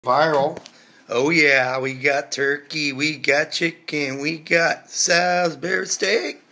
Viral. Oh yeah, we got turkey, we got chicken, we got Salisbury steak.